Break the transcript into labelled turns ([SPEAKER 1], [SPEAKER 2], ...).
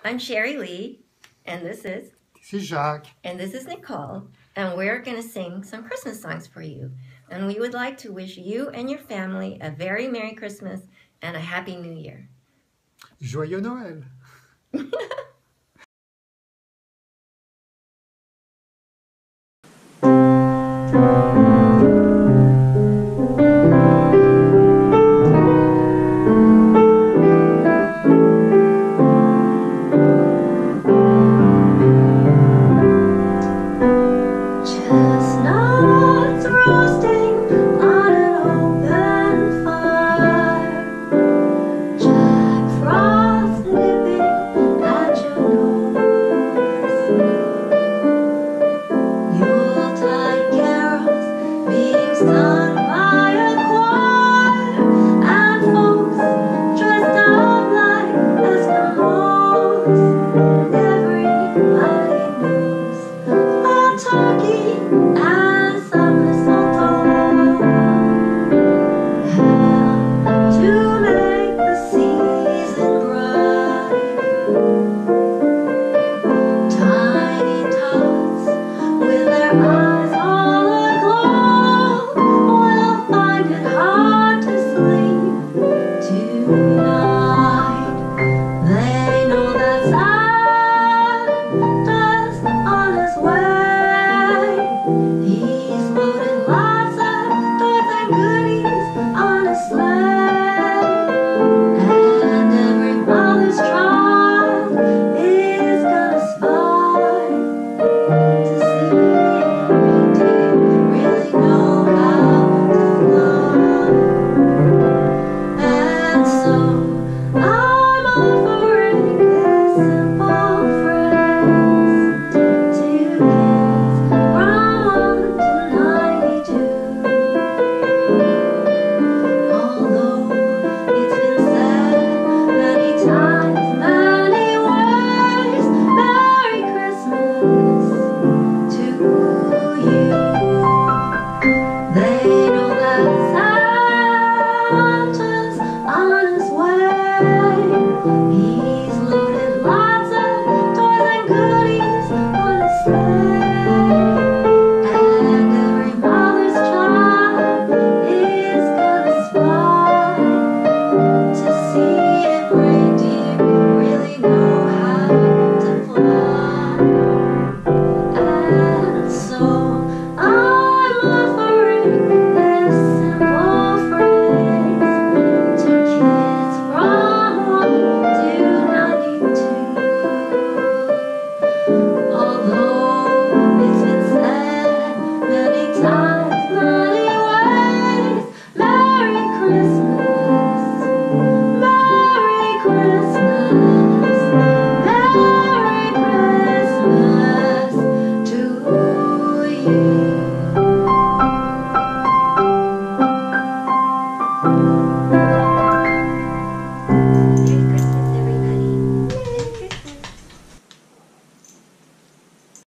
[SPEAKER 1] I'm Sheri Lee, and this is
[SPEAKER 2] Jacques.
[SPEAKER 1] and this is Nicole, and we're going to sing some Christmas songs for you. And we would like to wish you and your family a very Merry Christmas and a Happy New Year.
[SPEAKER 2] Joyeux Noël.